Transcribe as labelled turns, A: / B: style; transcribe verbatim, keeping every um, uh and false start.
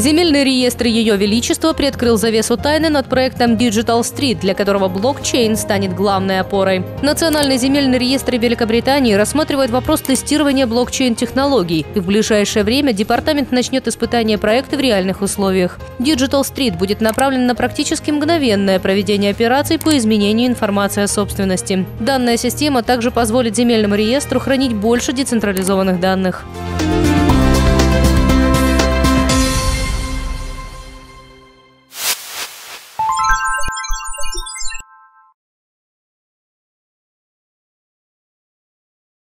A: Земельный реестр Ее Величества приоткрыл завесу тайны над проектом Digital Street, для которого блокчейн станет главной опорой. Национальный земельный реестр Великобритании рассматривает вопрос тестирования блокчейн-технологий, и в ближайшее время департамент начнет испытание проекта в реальных условиях. Digital Street будет направлен на практически мгновенное проведение операций по изменению информации о собственности. Данная система также позволит земельному реестру хранить больше децентрализованных данных.